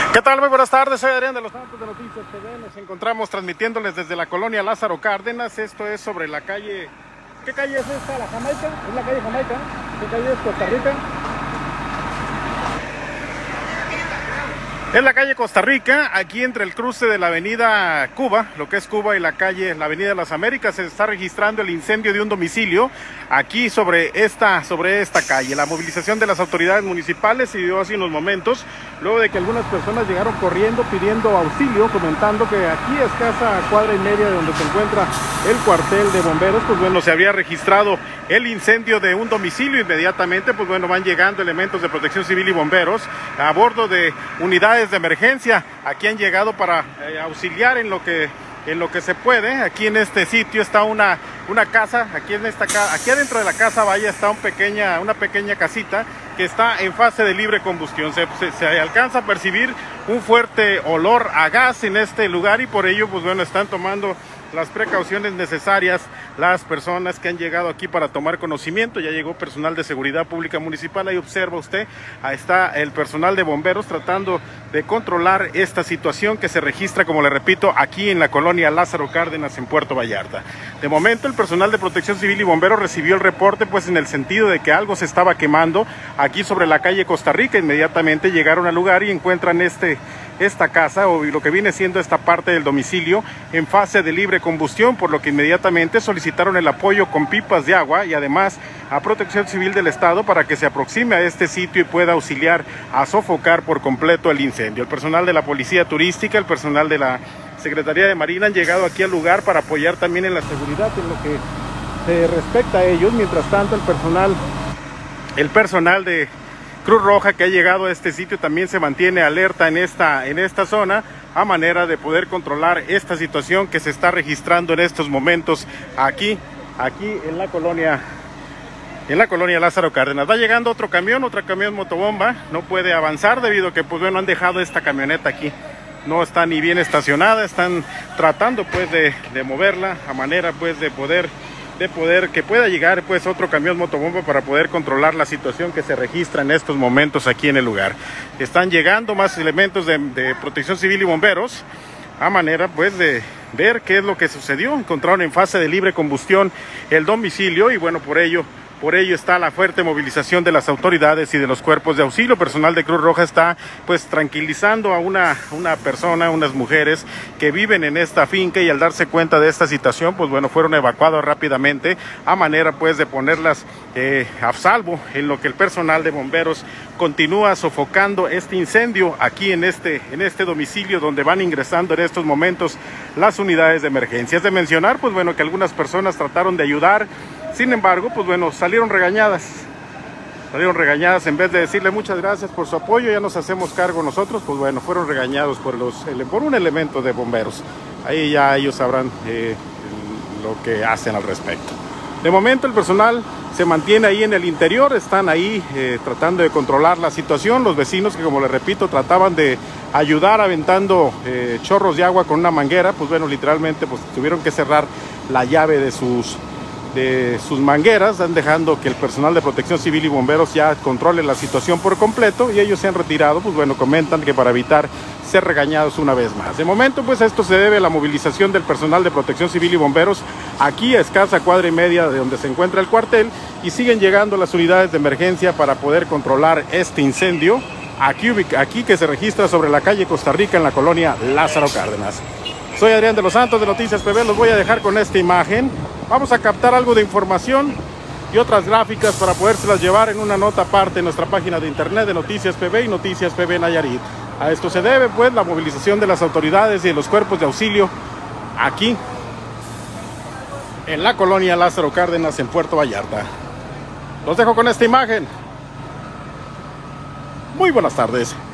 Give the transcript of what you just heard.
¿Qué tal? Muy buenas tardes, soy Adrián de los Santos de Noticias TV. Nos encontramos transmitiéndoles desde la colonia Lázaro Cárdenas. Esto es sobre la calle... ¿Qué calle es esta? ¿La Jamaica? ¿Es la calle Jamaica? ¿Qué calle es? ¿Costa Rica? Es la calle Costa Rica, aquí entre el cruce de la avenida Cuba, lo que es Cuba, y la avenida Las Américas. Se está registrando el incendio de un domicilio aquí sobre esta calle. La movilización de las autoridades municipales se dio hace unos momentos, luego de que algunas personas llegaron corriendo pidiendo auxilio, comentando que aquí a escasa cuadra y media de donde se encuentra el cuartel de bomberos, pues bueno, se había registrado el incendio de un domicilio. Inmediatamente, pues bueno, van llegando elementos de protección civil y bomberos a bordo de unidades de emergencia. Aquí han llegado para auxiliar en lo que se puede. Aquí en este sitio está una casa, aquí adentro de la casa, vaya, está una pequeña casita que está en fase de libre combustión. Se alcanza a percibir un fuerte olor a gas en este lugar, y por ello, pues bueno, están tomando las precauciones necesarias las personas que han llegado aquí para tomar conocimiento. Ya llegó personal de seguridad pública municipal, ahí observa usted, ahí está el personal de bomberos tratando de controlar esta situación que se registra, como le repito, aquí en la colonia Lázaro Cárdenas, en Puerto Vallarta. De momento, el personal de protección civil y bomberos recibió el reporte, pues en el sentido de que algo se estaba quemando aquí sobre la calle Costa Rica. Inmediatamente llegaron al lugar y encuentran esta casa, o lo que viene siendo esta parte del domicilio, en fase de libre combustión, por lo que inmediatamente solicitaron el apoyo con pipas de agua y además a Protección Civil del Estado para que se aproxime a este sitio y pueda auxiliar a sofocar por completo el incendio. El personal de la Policía Turística, el personal de la Secretaría de Marina han llegado aquí al lugar para apoyar también en la seguridad en lo que se respecta a ellos. Mientras tanto, el personal de Cruz Roja que ha llegado a este sitio también se mantiene alerta en esta zona, a manera de poder controlar esta situación que se está registrando en estos momentos aquí en la colonia Lázaro Cárdenas. Va llegando otro camión motobomba, no puede avanzar debido a que, pues bueno, han dejado esta camioneta aquí, no está ni bien estacionada. Están tratando pues de moverla a manera pues de poder que pueda llegar pues otro camión motobomba para poder controlar la situación que se registra en estos momentos aquí en el lugar. Están llegando más elementos de protección civil y bomberos a manera pues de ver qué es lo que sucedió. Encontraron en fase de libre combustión el domicilio y bueno, por ello está la fuerte movilización de las autoridades y de los cuerpos de auxilio. Personal de Cruz Roja está pues tranquilizando a unas mujeres que viven en esta finca, y al darse cuenta de esta situación, pues bueno, fueron evacuados rápidamente a manera pues de ponerlas a salvo, en lo que el personal de bomberos continúa sofocando este incendio aquí en este domicilio, donde van ingresando en estos momentos las unidades de emergencia. Es de mencionar pues bueno que algunas personas trataron de ayudar. Sin embargo, pues bueno, salieron regañadas. En vez de decirle muchas gracias por su apoyo, ya nos hacemos cargo nosotros, pues bueno, fueron regañados por un elemento de bomberos. Ahí ya ellos sabrán lo que hacen al respecto. De momento el personal se mantiene ahí en el interior, están ahí tratando de controlar la situación. Los vecinos, que como les repito, trataban de ayudar aventando chorros de agua con una manguera, pues bueno, literalmente pues tuvieron que cerrar la llave de sus mangueras, están dejando que el personal de protección civil y bomberos ya controle la situación por completo, y ellos se han retirado. Pues bueno, comentan que para evitar ser regañados una vez más. De momento, pues esto se debe a la movilización del personal de protección civil y bomberos aquí a escasa cuadra y media de donde se encuentra el cuartel, y siguen llegando las unidades de emergencia para poder controlar este incendio aquí que se registra sobre la calle Costa Rica en la colonia Lázaro Cárdenas. Soy Adrián de los Santos de Noticias PB, los voy a dejar con esta imagen. Vamos a captar algo de información y otras gráficas para podérselas llevar en una nota aparte en nuestra página de internet de Noticias PB y Noticias PB Nayarit. A esto se debe pues la movilización de las autoridades y de los cuerpos de auxilio aquí en la colonia Lázaro Cárdenas, en Puerto Vallarta. Los dejo con esta imagen. Muy buenas tardes.